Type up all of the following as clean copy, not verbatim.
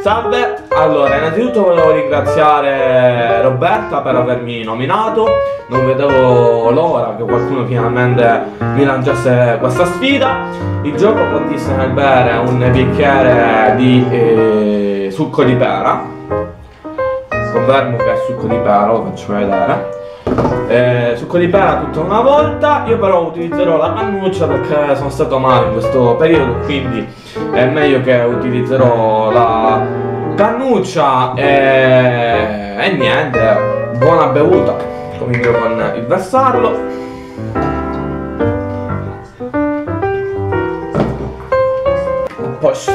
Salve, allora innanzitutto volevo ringraziare Roberta per avermi nominato. Non vedevo l'ora che qualcuno finalmente mi lanciasse questa sfida. Il gioco consiste nel bere un bicchiere di succo di pera. Confermo che è succo di pera, lo faccio vedere. Succo di pera tutta una volta. Io però utilizzerò la cannuccia perché sono stato male in questo periodo, quindi è meglio che utilizzerò la cannuccia e niente, buona bevuta. Comincio con il versarlo. A posto.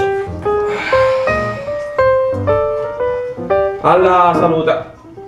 Alla salute.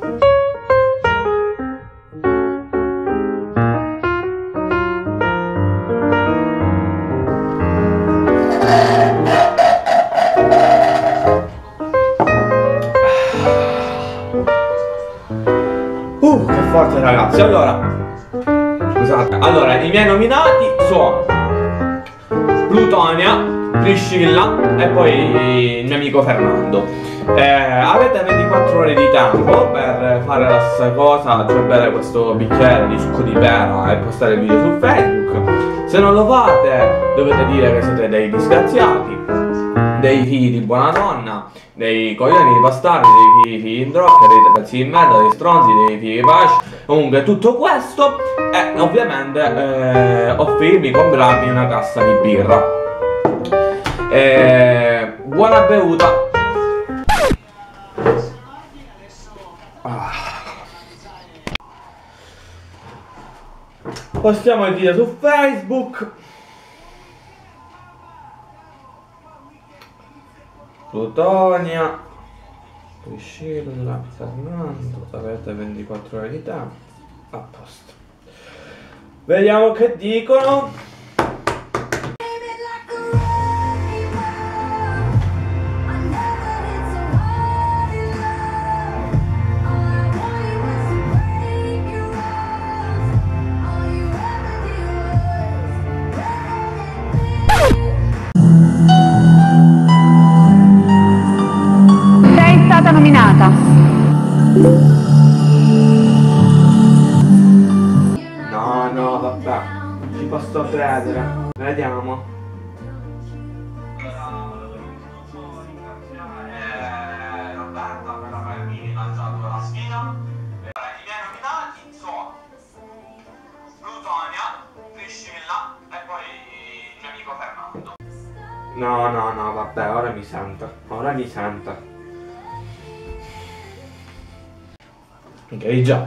Che forte ragazzi. Allora, scusate. Allora, i miei nominati sono Plutonia, Priscilla e poi il mio amico Fernando. Avete 24 ore di tempo per fare la stessa cosa, cioè bere questo bicchiere di succo di pera e postare il video su Facebook. Se non lo fate dovete dire che siete dei disgraziati, dei figli di buona donna, dei coglioni di bastardi, dei figli in drocca, dei pezzi di merda, dei stronzi, dei figli di pace. Comunque tutto questo e ovviamente offrirmi, comprarmi una cassa di birra. Buona bevuta. Postiamo il video su Facebook. Plutonia, Priscilla, Fernando, avete 24 ore di tempo. A posto. Vediamo che dicono. Nominata. No, vabbè, ci posso credere. Vediamo. Roberta per avermi lanciato la sfida. I miei nominati sono Plutonia, Priscilla e poi il mio amico Fernando. No, vabbè, ora mi sento. Ok, già.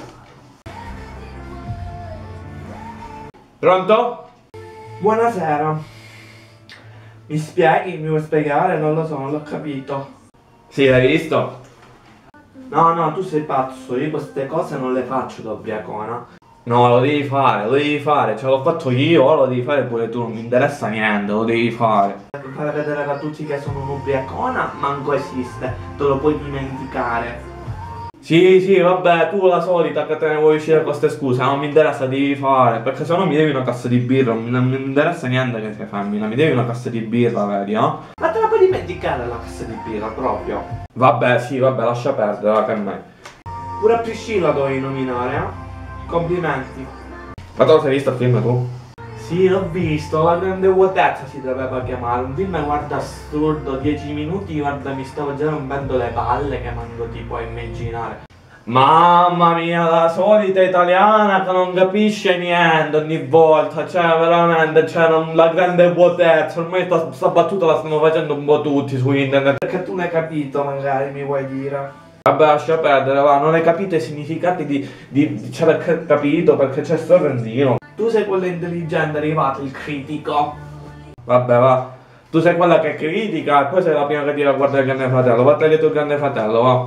Pronto? Buonasera. Mi spieghi? Mi vuoi spiegare? Non lo so, non l'ho capito. Sì, l'hai visto? No, tu sei pazzo. Io queste cose non le faccio da ubriacona. No, lo devi fare. Ce l'ho fatto io, lo devi fare pure tu. Non mi interessa niente, lo devi fare. Per fare vedere a tutti che sono un'ubriacona, manco esiste. Te lo puoi dimenticare. Sì, vabbè, tu la solita che te ne vuoi uscire con queste scuse, non mi interessa, devi fare, perché se no mi devi una cassa di birra, non mi interessa niente che sei femmina, mi devi una cassa di birra, vedi, no? Ma te la puoi dimenticare la cassa di birra, proprio? Vabbè, lascia perdere, va, che me. Pure a Priscilla dovevi nominare, eh? Complimenti. Ma te lo sei visto il film tu? Sì, l'ho visto, La grande vuotezza si doveva chiamare, un film guarda assurdo, 10 minuti guarda mi stavo già rompendo le palle che manco ti puoi immaginare. Mamma mia, la solita italiana che non capisce niente ogni volta, cioè veramente, la grande vuotezza, ormai sta battuta la stanno facendo un po' tutti su internet. Perché tu l'hai capito magari, mi vuoi dire? Vabbè, lascia perdere, va, non hai capito i significati cioè perché capito, perché c'è sto rendino. Tu sei quella intelligente, è arrivato il critico. Vabbè, va. Tu sei quella che critica e poi sei la prima che tira a guardare il Grande Fratello. Va a tagliare il Grande Fratello, va.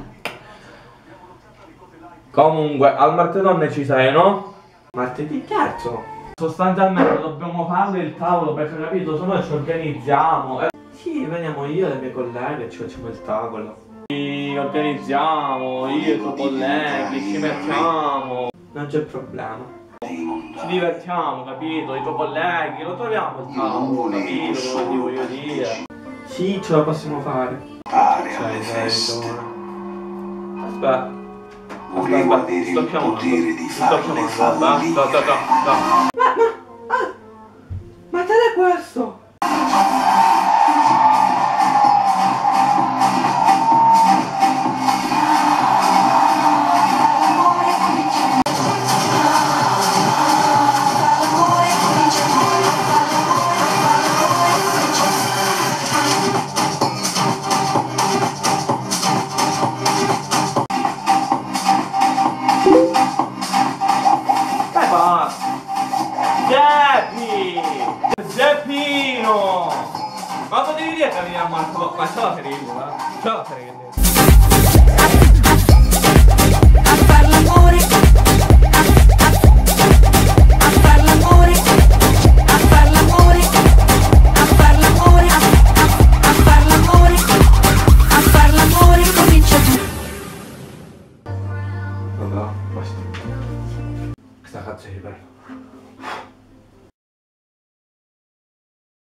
Comunque, al martedì ci sei, no? Martedì terzo. Sostanzialmente dobbiamo fare il tavolo perché, capito, se no ci organizziamo. Sì, veniamo io e le mie colleghe e ci facciamo il tavolo. Ci organizziamo, io e i tuoi colleghi, ci mettiamo. Non c'è problema. Ci divertiamo, capito? I tuoi colleghi, lo troviamo il tavolo, capito? Come ti voglio dire. Sì, ce la possiamo fare. Pare alle feste. Aspetta. Volevo avere il potere di farle fallire. Ma te l'è questo? Zeppino! Ma potevi dire che mi ha ammazzato? Ma c'è la ferilla, c'è la ferilla. A far l'amore, a far l'amore, a far l'amore, a far l'amore, a far l'amore, a far l'amore, comincia tu. Vabbè, basta. Questa cazzo è bello.